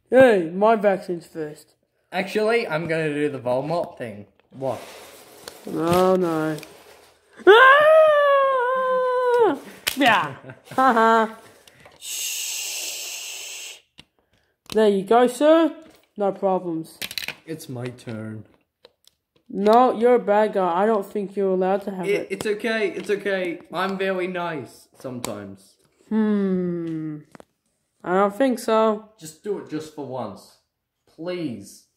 Hey, my vaccine's first. Actually, I'm gonna do the Voldemort thing. What? Oh no. Ah! Yeah. Haha. Shh. There you go, sir. No problems. It's my turn. No, you're a bad guy. I don't think you're allowed to have it. It's okay. It's okay. I'm very nice sometimes. I don't think so. Just do it just for once. Please.